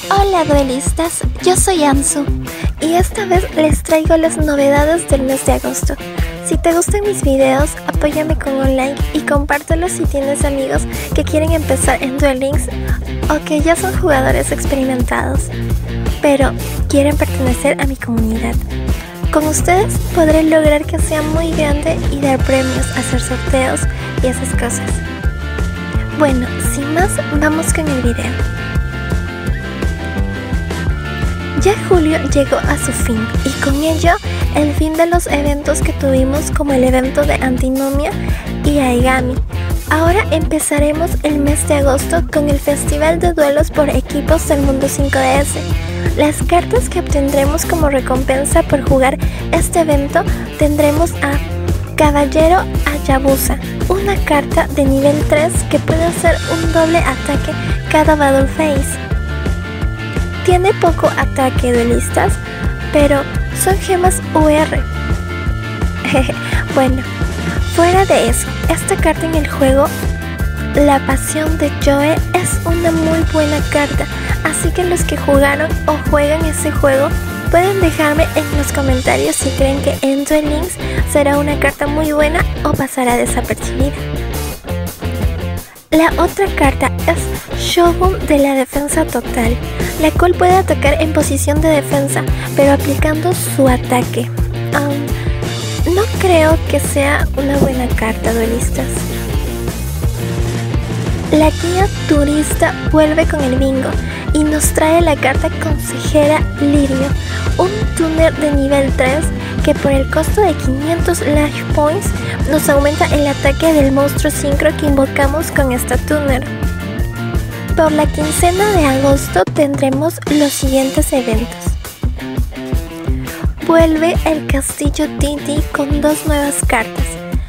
Hola duelistas, yo soy Ansu y esta vez les traigo las novedades del mes de agosto. Si te gustan mis videos, apóyame con un like y compártelos si tienes amigos que quieren empezar en Duel Links o que ya son jugadores experimentados, pero quieren pertenecer a mi comunidad. Con ustedes podré lograr que sea muy grande y dar premios, hacer sorteos y esas cosas. Bueno, sin más, vamos con el video. Ya julio llegó a su fin y con ello el fin de los eventos que tuvimos, como el evento de Antinomia y Aigami. Ahora empezaremos el mes de agosto con el festival de duelos por equipos del mundo 5DS. Las cartas que obtendremos como recompensa por jugar este evento tendremos a Caballero Hayabusa, una carta de nivel 3 que puede hacer un doble ataque cada Battle Phase. Tiene poco ataque duelistas, pero son gemas UR. Bueno, fuera de eso, esta carta en el juego, La Pasión de Joe, es una muy buena carta, así que los que jugaron o juegan ese juego pueden dejarme en los comentarios si creen que en Duel Links será una carta muy buena o pasará desapercibida. La otra carta es Shogun de la defensa total, la cual puede atacar en posición de defensa, pero aplicando su ataque. No creo que sea una buena carta, duelistas. La guía turista vuelve con el bingo y nos trae la carta Consejera Lirio, un tuner de nivel 3 que por el costo de 500 Life Points nos aumenta el ataque del monstruo sincro que invocamos con esta tuner. Por la quincena de agosto tendremos los siguientes eventos. Vuelve el Castillo Titi con dos nuevas cartas.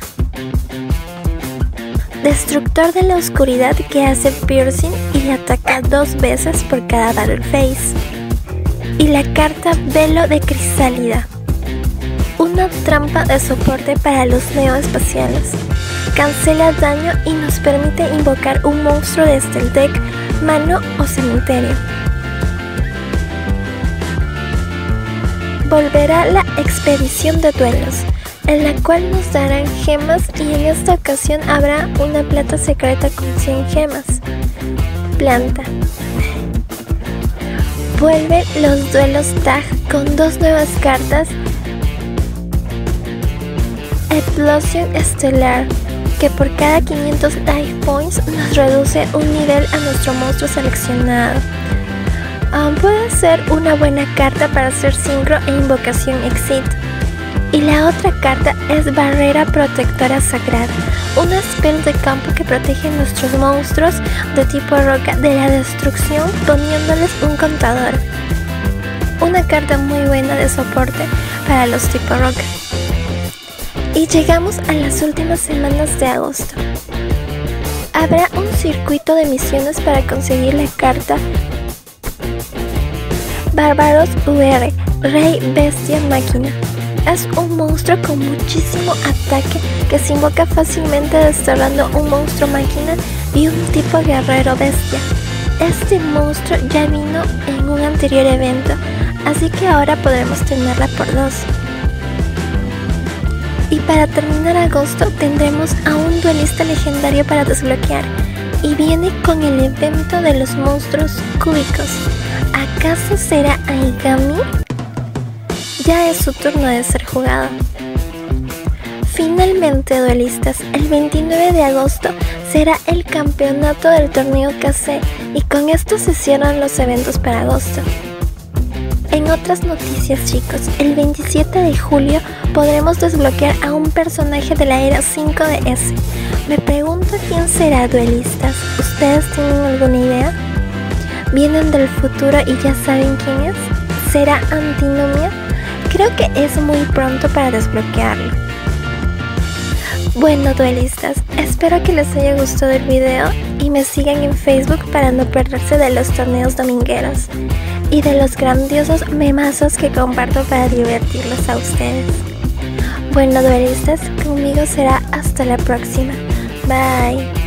Destructor de la Oscuridad, que hace piercing y ataca 2 veces por cada Battle Phase. Y la carta Velo de Crisálida, una trampa de soporte para los neoespaciales. Cancela daño y nos permite invocar un monstruo desde el deck, mano o cementerio. Volverá la expedición de duelos, en la cual nos darán gemas y en esta ocasión habrá una plata secreta con 100 gemas. Planta. Vuelve los duelos tag con dos nuevas cartas. Explosion Estelar, que por cada 500 Life Points nos reduce un nivel a nuestro monstruo seleccionado. Puede ser una buena carta para hacer sincro e invocación Exit. Y la otra carta es Barrera Protectora Sagrada, una spell de campo que protege a nuestros monstruos de tipo roca de la destrucción poniéndoles un contador. Una carta muy buena de soporte para los tipo roca. Y llegamos a las últimas semanas de agosto. Habrá un circuito de misiones para conseguir la carta Bárbaros UR, Rey Bestia Máquina. Es un monstruo con muchísimo ataque que se invoca fácilmente desterrando un monstruo máquina y un tipo guerrero bestia. Este monstruo ya vino en un anterior evento, así que ahora podremos tenerla por 2. Y para terminar agosto tendremos a un duelista legendario para desbloquear, y viene con el evento de los monstruos cúbicos. ¿Acaso será Aigami? Ya es su turno de ser jugado. Finalmente, duelistas, el 29 de agosto será el campeonato del torneo KC y con esto se cierran los eventos para agosto. En otras noticias, chicos, el 27 de julio podremos desbloquear a un personaje de la era 5DS. Me pregunto quién será, duelistas. ¿Ustedes tienen alguna idea? ¿Vienen del futuro y ya saben quién es? ¿Será Antinomia? Creo que es muy pronto para desbloquearlo. Bueno, duelistas, espero que les haya gustado el video y me sigan en Facebook para no perderse de los torneos domingueros y de los grandiosos memazos que comparto para divertirlos a ustedes. Bueno, duelistas, conmigo será hasta la próxima. Bye.